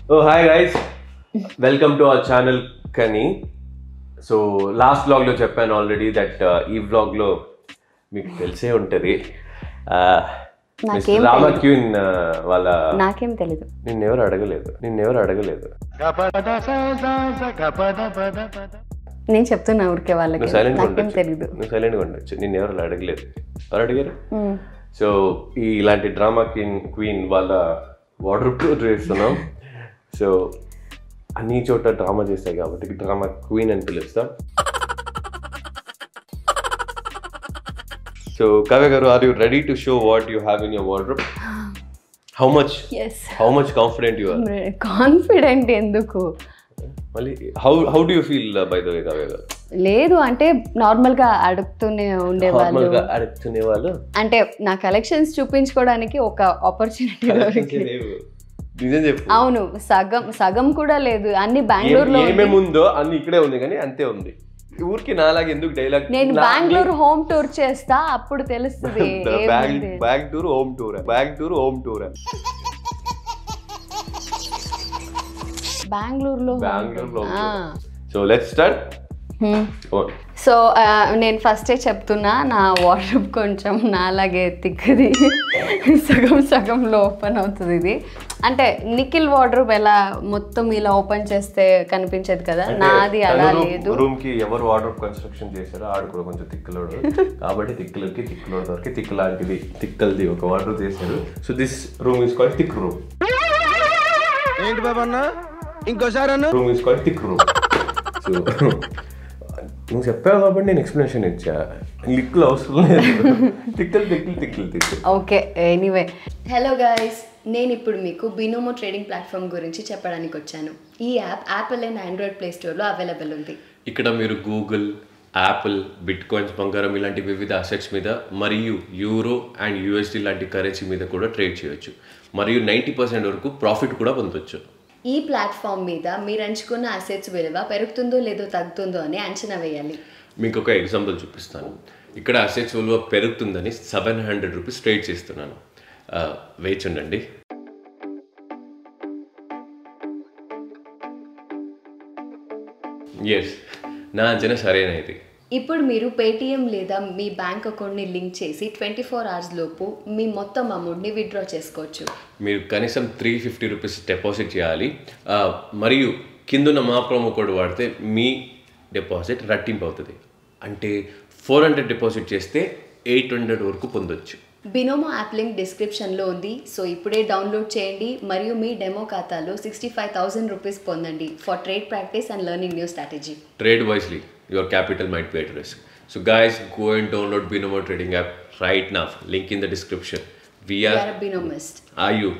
Oh, hi guys. Welcome to our channel Kani. So last vlog lo cheppanu already that ee vlog lo meeku telise untadi. నాకేం Rama Queen వాళ్ళ నాకేం తెలీదు. నిన్నెవరు అడగలేదు. నేను చెప్తున్నా ఊరికే వాళ్ళకి నాకేం తెలీదు. నువ్వు సైలెంట్గా ఉండొచ్చు. నిన్నెవరు అడగలేదు. ఎవరు అడిగారు? సో ఇలాంటి డ్రామా క్వీన్ వాళ్ళ వాటర్ ప్రూఫ్ చేస్తున్నాం. సో అన్ని చోట డ్రామా చేస్తాయి కాబట్టి డ్రామా క్వీన్ అని పిలుస్తాం. So Kavya garu, are you ready to show what you have in your wardrobe? How much confident you are? Confident ఎందుకు? మళ్ళీ how do you feel by the way Kavya garu? లేదు అంటే normal గా అడుగుతూనే ఉండేవాళ్ళు అంటే నా కలెక్షన్స్ చూపించుకోవడానికి ఒక ఆపర్చునిటీ దొరికింది. నిజం చెప్పు. అవును, సగం కూడా లేదు. అన్ని బెంగళూరులో ఏమేమి ఉందో అన్ని ఇక్కడే ఉంది, కానీ అంతే ఉంది. ఊరికి నాలాగా ఎందుకు డైలాగ్? నేను బెంగళూరు హోమ్ టూర్ చేస్తా, అప్పుడు తెలుస్తుంది. బ్యాగ్ టూర్ హోమ్ టూర్ బెంగళూరులో. So let's start. సో నేను ఫస్టే చెప్తున్నా, నా వార్డ్రోబ్ కొంచెం నాలాగే తిక్కది, సగంలో ఓపెన్ అవుతుంది. ఇది అంటే నిఖిల్ వార్డ్రోబ్ ఎలా మొత్తం ఇలా ఓపెన్ చేస్తే కనిపించదు కదా, నాది అలా లేదు. రూమ్ కి ఎవరు వార్డ్రోబ్ కన్స్ట్రక్షన్ చేశారో ఆడు కూడా కొంచెం తిక్కలోడు కాబట్టి తిక్కలోడు వరకు తిక్కలాంటిది తిక్కల్ది ఒక వార్డ్రోబ్ చేశారు. So this room is called thick room. ఏంటి బాబా అన్న ఇంకోసారి అన్న? Room is called thick room. So నువ్వు చెప్పావు కాబట్టి నేను ఎక్స్ప్లెనేషన్ ఇచ్చా. లిక్కులు అవసరం లేదు. తిక్కలు. Okay, anyway. హలో గైస్, నేను ఇప్పుడు మీకు బినోమో ట్రేడింగ్ ప్లాట్ఫామ్ గురించి చెప్పడానికి వచ్చాను. ఈ app Apple and Android Play స్టోర్లో అవైలబుల్ ఉంది. ఇక్కడ మీరు గూగుల్, యాపిల్, బిట్ కాయిన్స్, బంగారం ఇలాంటి వివిధ అసెట్స్ మీద మరియు యూరో అండ్ యూఎస్డి లాంటి కరెన్సీ మీద కూడా ట్రేడ్ చేయొచ్చు. మరియు 90% వరకు ప్రాఫిట్ కూడా పొందొచ్చు. ఈ ప్లాట్ఫామ్ మీద మీరు ఎంచుకున్న అసెట్స్ విలువ పెరుగుతుందో లేదో తగ్గుతుందో అని అంచనా వేయాలి. మీకు ఒక ఎగ్జాంపుల్ చూపిస్తాను. ఇక్కడ అసెట్స్ విలువ పెరుగుతుందని 700 రూపీస్ ట్రేడ్ చేస్తున్నాను. వేచండి. ఎస్, నా అంచనా సరైనది. ఇప్పుడు మీరు పేటిఎం లేదా మీ బ్యాంక్ అకౌంట్ని లింక్ చేసి 24 hours లోపు మీ మొత్తం అమౌంట్ని విత్డ్రా చేసుకోవచ్చు. మీరు కనీసం 350 రూపీస్ డిపాజిట్ చేయాలి. మరియు కిందున్న మా ప్రోమో కోడ్ వాడితే మీ డిపాజిట్ రెట్టింపు అవుతుంది. అంటే 400 డిపాజిట్ చేస్తే 800 వరకు పొందొచ్చు. బినోమో యాప్ లింక్ డిస్క్రిప్షన్లో ఉంది. సో ఇప్పుడే డౌన్లోడ్ చేయండి మరియు మీ డెమో ఖాతాలో 65,000 రూపీస్ పొందండి for trade practice and learning new strategy. Trade wisely. Your capital might be at risk. So guys, go and download Binomo trading app right now. Link in the description. We are a Binomist. Are you?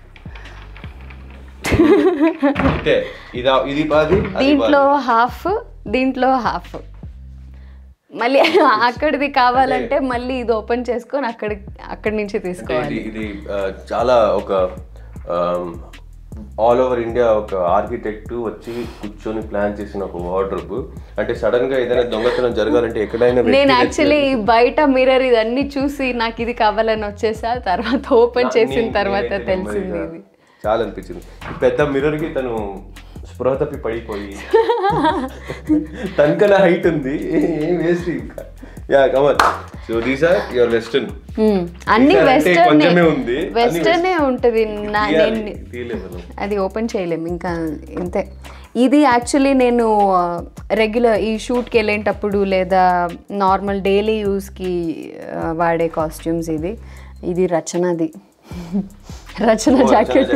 ఇది పాది, దీంట్లో half మళ్ళీ అక్కడిది కావాలంటే మళ్ళీ ఇది open చేసుకొని అక్కడి నుంచి తీసుకోవాలి. ఇది చాలా ఒక ఆల్ ఓవర్ ఇండియా ఒక ఆర్కిటెక్ట్ వచ్చి కూర్చొని ప్లాన్ చేసిన ఒక వార్డ్రోబ్. అంటే సడన్ గా ఏదైనా దొంగతనం జరగాలంటే ఎక్కడైనా నేను యాక్చువల్లీ బయట మిర్రర్ ఇదన్నీ చూసి నాకు ఇది కావాలని వచ్చేసా, తర్వాత ఓపెన్ చేసిన తర్వాత తెలిసింది. ఇది చాలా అనిపించింది. పెద్ద మిర్రర్ కి తను స్పృహ తప్పి పడిపోయి తనకన్నా హైట్ ఉంది, ఏం వేస్ట్ ఇంకా. Yeah come on. So these are your western. అన్ని వెస్టర్నే ఉంటుంది. అది ఓపెన్ చేయలేము ఇంకా, ఇంతే. ఇది యాక్చువల్లీ నేను రెగ్యులర్ ఈ షూట్కి వెళ్ళేటప్పుడు లేదా నార్మల్ డైలీ యూస్కి వాడే కాస్ట్యూమ్స్. ఇది రచనది, రచన జాకెట్.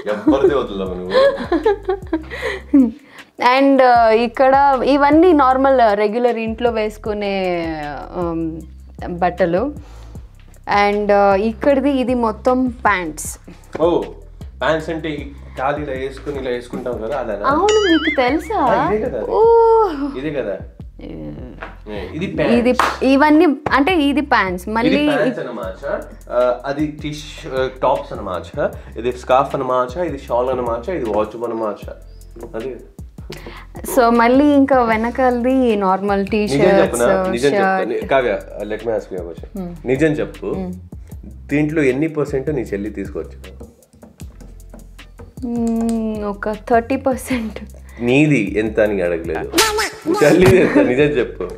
అండ్ ఇక్కడ ఇవన్నీ నార్మల్ రెగ్యులర్ ఇంట్లో వేసుకునే బట్టలు. అండ్ ఇక్కడిది ఇది మొత్తం ప్యాంట్స్. ప్యాంట్స్ అంటే కాలు ఇలా వేసుకుని ఇలా వేసుకుంటాం కదా, అలా. అవును, మీకు తెలుసా? ఇదే కదా ఇది ఇవన్నీ అంటే ఇది ప్యాంట్స్. మళ్ళీ అది టాప్స్ అన్నమాట. ఇది స్కార్ఫ్ అన్నమాట, ఇది షాల్ అన్నమాట, ఇది వాచ్ అన్నమాట. అది సో మళ్ళీ ఇంకా వెనకాలది normal T shirts. Kavya, let me ask you a question. నిజం చెప్పు, దీంట్లో ఎన్ని % నీ చెల్లి తీసుకోవచ్చు? ఒక 30%. నీది ఎంత అని అడగలేదు. చల్లిది ఎంత నిజం చెప్పు.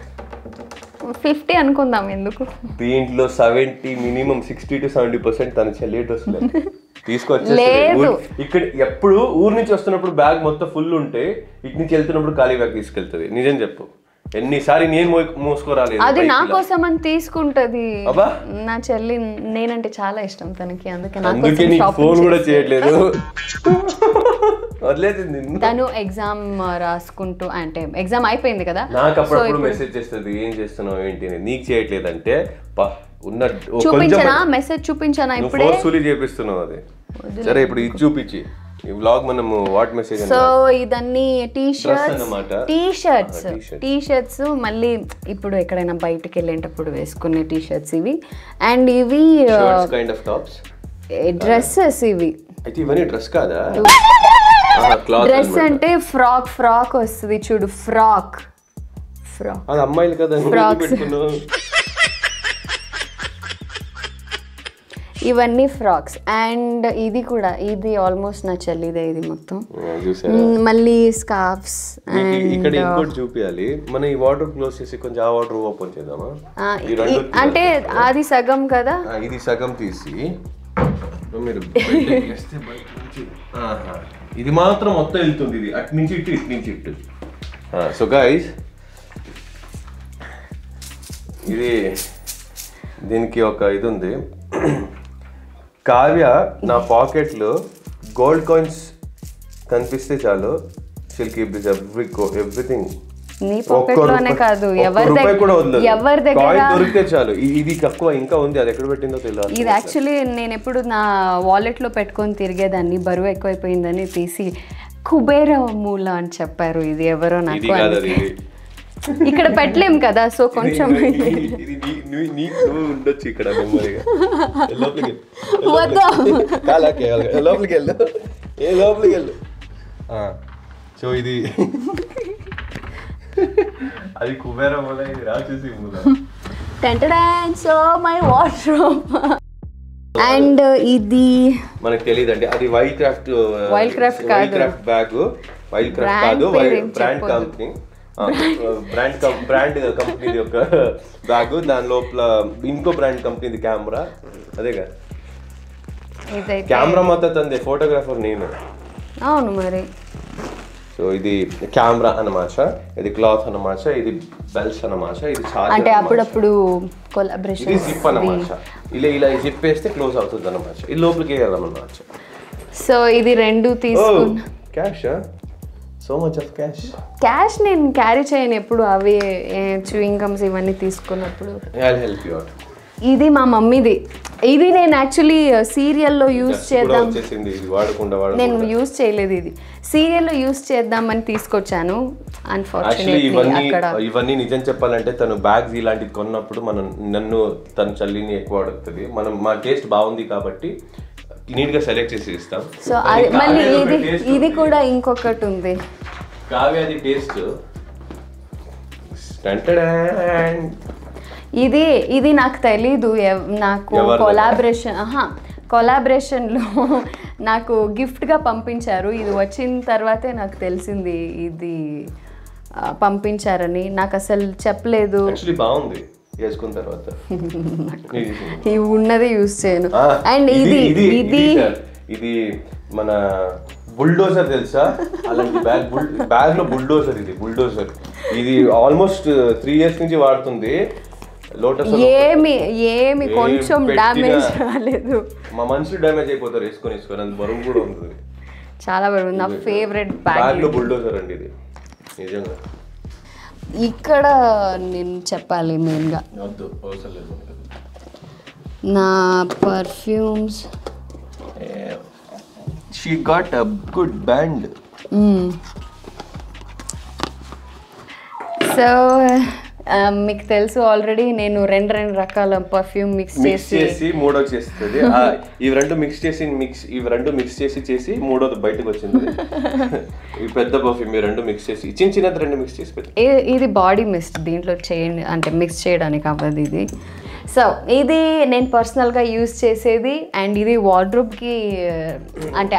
50 అనుకుందాం, ఎందుకు? దీంట్లో 70 మినిమం 60 to 70% తన చెల్లి డ్రెస్లే తీసుకొచ్చి. ఇక్కడ ఎప్పుడు ఊరు నుంచి వస్తున్నప్పుడు బ్యాగ్ మొత్తం ఫుల్ ఉంటే ఇటు నుంచి వెళ్తున్నప్పుడు ఖాళీ బ్యాగ్ తీసుకెళ్తుంది. నిజం చెప్పు, ఎన్నిసారి నేను మోసుకోరాలేదు. అది నా కోసం అని తీసుకుంటది నా చెల్లి. నేనంటే చాలా ఇష్టం తనకి, అందుకే ఫోన్ కూడా చేయట్లేదు. తను ఎగ్జామ్ రాసుకుంటూ, అంటే ఎగ్జామ్ అయిపోయింది కదా, నాకు అప్పుడప్పుడు మెసేజ్ చేస్తుంది ఏం చేస్తున్నావు ఏంటి అని. నీకు చేయట్లేదంటే చూపించనా, మెసేజ్ చూపించానా? ఇప్పుడే చేపిస్తున్నావు అది. సరే ఇప్పుడు ఇది చూపించి ఈ వ్లాగ్ మనము వాట్ మెసేజ్. సో ఇదన్నీ టీ షర్ట్స్ మళ్ళీ ఇప్పుడు ఎక్కడైనా బయటకు వెళ్ళేటప్పుడు వేసుకునే టీ షర్ట్స్ ఇవి. అండ్ ఇవి కైండ్ ఆఫ్ టాప్స్, డ్రెస్సెస్ ఇవి. అయితే ఇవన్నీ డ్రెస్ కాదా? డ్రెస్ అంటే ఫ్రాక్ వస్తుంది చూడు, ఫ్రాక్ అది అమ్మాయిలు కదా. ఇవన్నీ ఫ్రాక్స్. అండ్ ఇది కూడా, ఇది ఆల్మోస్ట్ నా చెల్లిదే ఇది మొత్తం. మళ్ళీ స్కార్ఫ్స్. ఇక్కడ ఇంకోటి చూపించాలి, మన ఈ వాటర్ క్లోజ్ చేసి కొంచెం ఆ వాటర్ ఓపెన్ చేద్దామా? అంటే అది సగం కదా, ఇది సగం తీసి మీరు ఇది మాత్రం మొత్తం వెళ్తుంది. ఇది అటు నుంచి ఇటు, ఇటు నుంచి ఇటు. సో గైస్, ఇది దీనికి ఒక ఇది ఉంది. కావ్య నా పాకెట్లో గోల్డ్ కాయిన్స్ కనిపిస్తే చాలు, షీల్ కీప్ దిస్ ఎవ్రీథింగ్. నీ పాకెట్లోనే కాదు, ఎవరి దగ్గర దొరికితే చాలు. ఇది తక్కువ ఇంకా ఉంది, అది ఎక్కడ పెట్టిందో తెలియదు. ఇది యాక్చువల్లీ నేను ఎప్పుడు నా వాలెట్ లో పెట్టుకొని తిరిగేదాన్ని, బరువు ఎక్కువైపోయిందని తీసి కుబేర మూల అని చెప్పారు. ఇది ఎవరో నాకు ఇక్కడ పెట్టలేం కదా, సో కొంచెం ఉండొచ్చు ఇక్కడ. లోపలికి వెళ్ళు. సో ఇది అది కుబేర మూల, ఇది రాక్షసి మూల. So my wardrobe. అండ్ ఇది మనకు తెలియదండి, అది wild craft bag. Wild craft కాదు, బ్రాండ్ కంపెనీ, బ్రాండ్ కంపెనీ యొక్క బ్యాగ్. దాని లోపల ఇంకో బ్రాండ్ కంపెనీది కెమెరా. అదేగా కెమెరా మొత్తం తంది, ఫోటోగ్రాఫర్ నేను. అవును మరి. సో ఇది కెమెరా అన్నమాట, ఇది క్లాత్ అన్నమాట, ఇది బెల్ట్స్ అన్నమాట, ఇది చార్జర్ అంటే అప్పుడప్పుడు కొలాబరేషన్. ఇది జిప్ అన్నమాట, ఇలా జిప్ వేస్తే క్లోజ్ అవుతుంది అన్నమాట. ఇది లోపలికి వేయాలన్నమాట. సో ఇది రెండు తీసుకున్నా. Cash, so much of cash నేను క్యారీ చేయను ఎప్పుడు, అవి చూయింగ్ గమ్స్ ఇవన్నీ తీసుకున్నప్పుడు. I'll help you out. ఇది మా మమ్మీది. ఇది నేను యాక్చువల్లీ సీరియల్లో యూజ్ చేద్దాం, నేను యూజ్ చేయలేదు. ఇది సీరియల్లో యూజ్ చేద్దామని తీసుకొచ్చాను. ఇవన్నీ నిజం చెప్పాలంటే తను బ్యాగ్స్ ఇలాంటివి కొన్నప్పుడు నన్ను తన చల్లిని ఎక్కువ అడుగుతుంది. మా టేస్ట్ బాగుంది కాబట్టి నీట్ గా సెలెక్ట్ చేసి ఇస్తాం. సో మళ్ళీ ఇది కూడా ఇంకొకటి ఉంది, కావ్యాది టేస్ట్. ఇది నాకు తెలీదు, నాకు కొలాబరేషన్లో నాకు గిఫ్ట్గా పంపించారు. ఇది వచ్చిన తర్వాతే నాకు తెలిసింది ఇది పంపించారని. నాకు అసలు చెప్పలేదు. బాగుంది వేసుకున్న తర్వాత. ఇవి ఉన్నది యూజ్ చేయను. అండ్ ఇది మన బుల్డోజర్ తెలుసా? అలాంటి బ్యాగ్ లో బుల్డోజర్. ఇది ఆల్మోస్ట్ 3 years నుంచి వాడుతుంది. లోటస్ ఏమి కొంచెం డ్యామేజ్ రాలేదు. మా మనుషులు డ్యామేజ్ అయిపోతారు వేసుకొని. అది బరువు కూడా ఉంటుంది, చాలా బరువు. నా ఫేవరెట్ బ్యాగ్ లో బుల్డోజర్ అండి ఇది నిజంగా. ఇక్కడ నేను చెప్పాలి మెయిన్గా నా perfumes. She got a good band. So మీకు తెలుసు ఆల్రెడీ నేను రెండు రకాల పర్ఫ్యూమ్ మిక్స్ చేసి మూడో చేస్తుంది. ఇవి రెండు మిక్స్ చేసి మూడోది బయటకు వచ్చింది. ఈ పెద్ద పర్ఫ్యూమ్ ఈ రెండు మిక్స్ చేసి చిన్నది రెండు మిక్స్ చేసి ఇది బాడీ మిస్ట్. దీంట్లో చేయండి అంటే మిక్స్ చేయడానికి అవ్వదు ఇది. సో ఇది నేను పర్సనల్గా యూజ్ చేసేది అండ్ ఇది వార్డ్రోబ్కి అంటే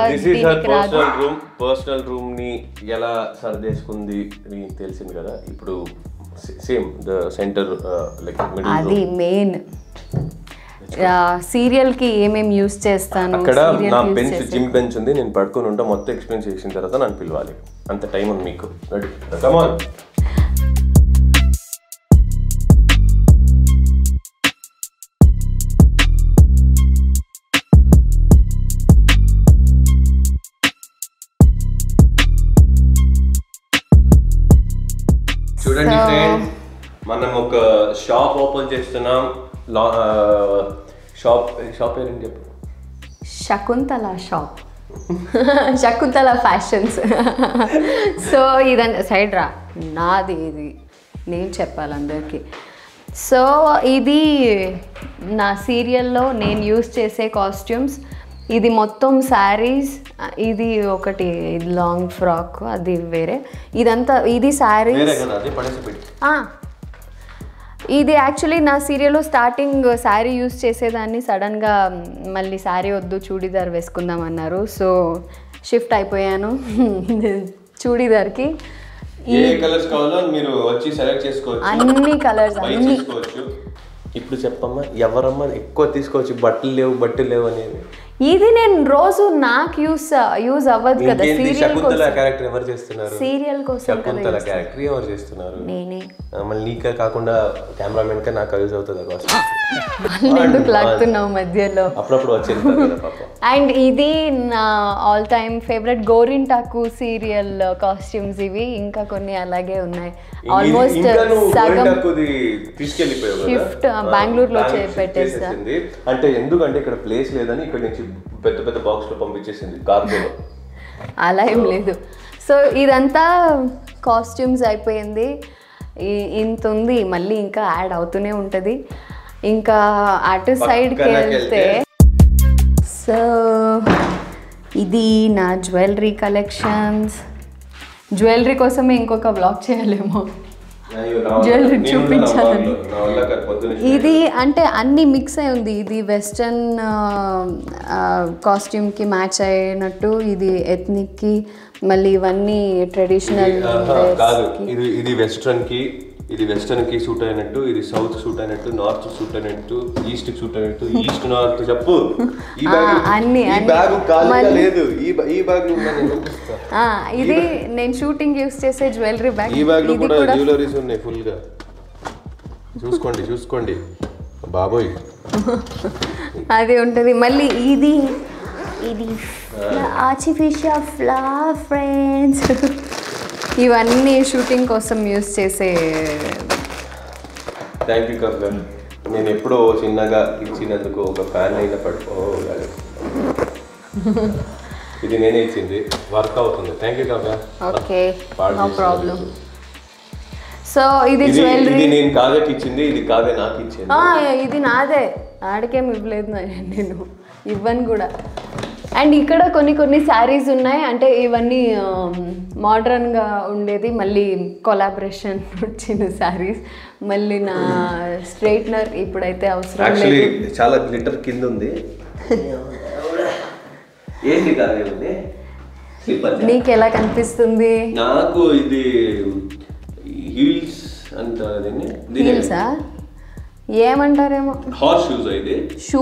పర్సనల్ రూమ్ని ఎలా సర్దేసుకుంది నీకు తెలిసింది కదా. ఇప్పుడు సేమ్ ద సెంటర్ లైక్ అది మెయిన్ సీరియల్కి ఏమేమి యూజ్ చేస్తాను. అక్కడ నా బెంచ్ జిమ్ బెంచ్ ఉంది, నేను పడుకొని ఉంటా. మొత్తం ఎక్స్ప్లెయిన్ చేసిన తర్వాత నన్ను పిలవాలి, అంత టైం ఉంది మీకు. Ready, come on. చూడండి ఫ్రెండ్, మనం ఒక షాప్ ఓపెన్ చేస్తున్నాం. షాప్ పేరేంటి చెప్పు? Shakuntala shop. Shakuntala fashions. So ఇదంతా సైడ్ రా, నాది ఇది నేను చెప్పాలి అందరికీ. సో ఇది నా సీరియల్లో నేను యూజ్ చేసే కాస్ట్యూమ్స్. ఇది మొత్తం శారీస్, ఇది ఒకటి లాంగ్ ఫ్రాక్, అది వేరే. ఇదంతా ఇది శారీస్. ఇది యాక్చువల్లీ నా సీరియల్లో స్టార్టింగ్ శారీ యూజ్ చేసేదాన్ని. సడన్గా మళ్ళీ శారీ వద్దు చూడీదార్ వేసుకుందాం అన్నారు. సో షిఫ్ట్ అయిపోయాను చూడీదార్కి. ఏ కలర్స్ కావాలో మీరు వచ్చి సెలెక్ట్ చేసుకోవచ్చు, అన్ని కలర్స్ అన్ని. ఇప్పుడు చెప్పమ్మా, ఎవరమ్మా ఎక్కువ తీసుకోవచ్చు, బట్టలు లేవు అనేది. ఇది నేను రోజు నాకు యూజ్ అవ్వదు కదా. శకుంతల క్యారెక్టర్ ఎవరు చేస్తున్నారు? సీరియల్ కోసం శకుంతల క్యారెక్టర్ ఎవరు చేస్తున్నారు? నేనే. మళ్ళీ నీకే కాకుండా కెమెరామెన్ కా నాకు యూజ్ అవుతుంది కోసం ఎందుకు లాగుతున్నావు మధ్యలో? అప్పుడప్పుడు వచ్చేది పాప. అండ్ ఇది నా all time favourite Gorintaku serial costumes ఇవి. ఇంకా కొన్ని అలాగే ఉన్నాయి. ఆల్మోస్ట్ సగం షిఫ్ట్ బెంగళూరులో పెట్టేస్తా. అంటే ఎందుకంటే ఇక్కడ ప్లేస్ లేదని ఇక్కడ నుంచి పెద్ద పెద్ద బాక్స్ లో పంపించేసింది కార్గోలో. అలా ఏం లేదు. సో ఇదంతా కాస్ట్యూమ్స్ అయిపోయింది. ఇంత ఉంది, మళ్ళీ ఇంకా యాడ్ అవుతూనే ఉంటుంది. ఇంకా అటు సైడ్కి వెళ్తే సో ఇది నా జ్యువెలరీ కలెక్షన్స్. జ్యువెలరీ కోసమే ఇంకొక వ్లాగ్ చేయాలేమో, జ్యువెలరీ చూపించాలని. ఇది అంటే అన్ని మిక్స్ అయి ఉంది. ఇది వెస్ట్రన్ కాస్ట్యూమ్కి మ్యాచ్ అయినట్టు, ఇది ఎథ్నిక్కి, మళ్ళీ ఇవన్నీ ట్రెడిషనల్. ఇది వెస్టర్న్ కి సూట్ అయినట్టు, ఇది సౌత్ సూట్ అయినట్టు, నార్త్ సూట్ అయినట్టు, ఈస్ట్ కి సూట్ అయినట్టు. ఈస్ట్ నార్త్ చెప్పు. ఇది నేను షూటింగ్ యూస్ చేసే జ్యువెలరీ బ్యాగ్. ఈ బ్యాగ్ లో కూడా జ్యువెలరీస్ ఉన్నాయి ఫుల్ గా. చూసుకోండి బాబోయ్. అది ఉంటుంది. మళ్ళీ ఇది ఆర్టిఫిషియల్ ఫ్లవర్ ఫ్రెండ్స్. ఇవన్నీ షూటింగ్ కోసం యూస్ చేసే. Thank you Kavya. నేను ఎప్పుడో చిన్నగా ఇచ్చినందుకు ఒక ఫ్యాన్ అయినా పడుకోవాలి. ఇది నేనే ఇచ్చింది, వర్క్ అవుతుంది. Thank you Kavya. Okay, no problem. So ఇది జ్యువెలరీ నేను కావ్యకి ఇచ్చింది, ఇది కావ్య నాకు ఇచ్చింది. ఇది నాదే, ఆడికేం ఇవ్వలేదు నేను, ఇవ్వను కూడా. అండ్ ఇక్కడ కొన్ని శారీస్ ఉన్నాయి. అంటే ఇవన్నీ మోడ్రన్గా ఉండేది, మళ్ళీ కొలాబరేషన్ వచ్చిన శారీస్. మళ్ళీ నా స్ట్రైట్నర్ ఇప్పుడైతే అవసరం లేదు. చాలా గ్లిటర్ కింద ఉంది. ఏంటి కాదు, నీకు ఎలా కనిపిస్తుంది? నాకు ఇది హీల్స్ అంటారు. హీల్సా ఏమంటారేమో. Horse shoes. అయితే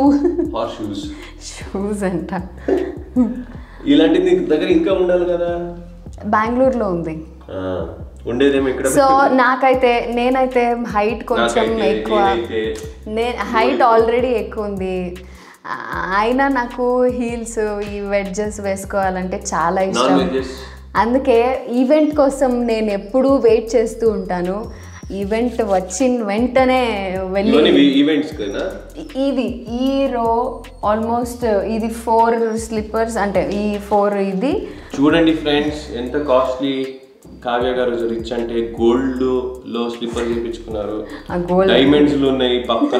షూస్ అంట. ఇలాంటి నీ దగ్గర ఇంకా ఉండాలి కదా. బెంగళూరులో ఉంది ఉండేదేమో ఇక్కడ. సో నేనైతే హైట్ కొంచెం ఎక్కువ. హైట్ ఆల్రెడీ ఎక్కువ ఉంది. అయినా నాకు హీల్స్, ఈ వెడ్జెస్ వేసుకోవాలంటే చాలా ఇష్టం. అందుకే ఈవెంట్ కోసం నేను ఎప్పుడూ వెయిట్ చేస్తూ ఉంటాను. ఈవెంట్ వచ్చిన వెంటనే వెళ్ళి ఇది ఈ రో ఆల్మోస్ట్ ఇది 4 స్లిప్పర్స్, అంటే ఈ 4 ఇది చూడండి ఫ్రెండ్స్ ఎంత కాస్ట్లీ. కావ్య గారు రిచ్ అంటే గోల్డ్ లో స్లిప్పర్ చేయించుకున్నారు. డైమండ్స్ లో ఉన్నాయి పక్కన,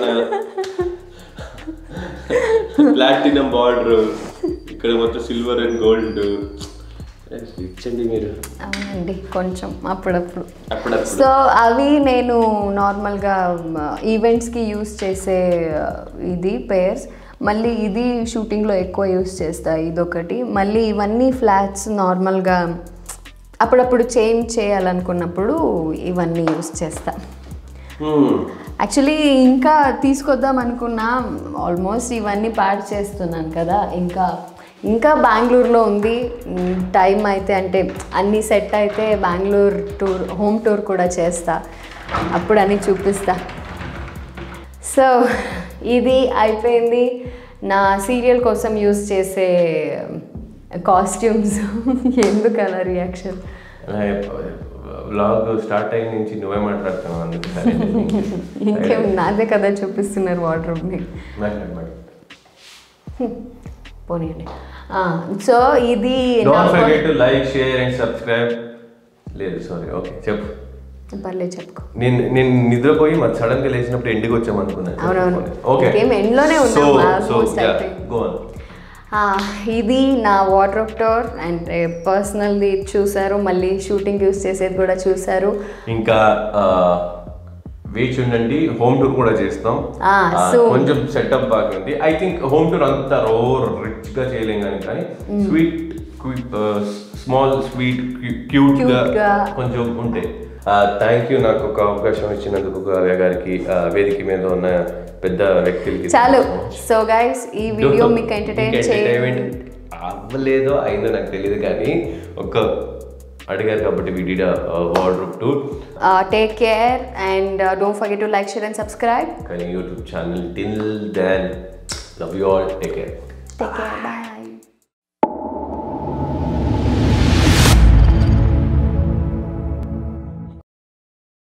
ప్లాటినం బార్డర్, ఇక్కడ మొత్తం సిల్వర్ అండ్ గోల్డ్. ఇచ్చండి మీరు. అవునండి, కొంచెం అప్పుడప్పుడు. అప్పుడప్పుడు సో అవి నేను నార్మల్గా ఈవెంట్స్కి యూస్ చేసే ఇది పేర్స్. మళ్ళీ ఇది షూటింగ్లో ఎక్కువ యూస్ చేస్తా, ఇదొకటి. మళ్ళీ ఇవన్నీ ఫ్లాట్స్ నార్మల్గా అప్పుడప్పుడు చేంజ్ చేయాలనుకున్నప్పుడు ఇవన్నీ యూస్ చేస్తా. యాక్చువల్లీ ఇంకా తీసుకొద్దాం అనుకున్నా, ఆల్మోస్ట్ ఇవన్నీ ప్యాడ్ చేస్తున్నాను కదా. ఇంకా బెంగళూరులో ఉంది టైం అయితే, అంటే అన్నీ సెట్ అయితే బెంగళూరు టూర్, హోమ్ టూర్ కూడా చేస్తా, అప్పుడు అన్నీ చూపిస్తా. సో ఇది అయిపోయింది నా సీరియల్ కోసం యూజ్ చేసే కాస్ట్యూమ్స్. ఎందుకు అలా రియాక్షన్? వ్లాగ్ స్టార్ట్ అయిన నుంచి నువ్వే మాట్లాడుతున్నావు అందుకు. ఇంకేం నాదే కదా చూపిస్తున్నారు వార్డ్రోబ్ని. పోనీయండి. సో ఇది don't forget to like, share and subscribe. లేదు సారీ, ఓకే చెప్పు. పర్లేదు చెప్పుకో. నేను నిద్రపోయి మరి సడన్ గా లేచినప్పుడు ఎండ్కి వచ్చామనుకున్నాను. అవునవును, ఓకే ఎండ్లోనే ఉన్నాం. ఇది నా వార్డ్రోబ్ టూర్ అండ్ పర్సనల్ది చూసారు, మళ్ళీ షూటింగ్ యూస్ చేసేది కూడా చూసారు. ఇంకా వేచి ఉండండి, హోమ్ టూర్ కూడా చేస్తాం. కొంచెం సెటప్ బాగుంది. ఐ థింక్ హోమ్ టూర్ అంతా రిచ్ గా చేయలేం కానీ స్వీట్, స్మాల్ స్వీట్, క్యూట్ గా కొంచెం ఉంటే. థ్యాంక్ యూ నాకు ఒక అవకాశం ఇచ్చినందుకు కావ్య గారికి, వేదిక మీద ఉన్న పెద్ద వ్యక్తులకి. చాలు. సో గైస్, ఈ వీడియో మీకు ఎంటర్టైన్మెంట్ అవ్వలేదో అయిందో నాకు తెలియదు, కానీ ఒక అడిగారు కాబట్టి we did a wardrobe tour. Take care and don't forget to like, share and subscribe. Can you YouTube channel. Till then, love you all. Take care. Take care. Bye.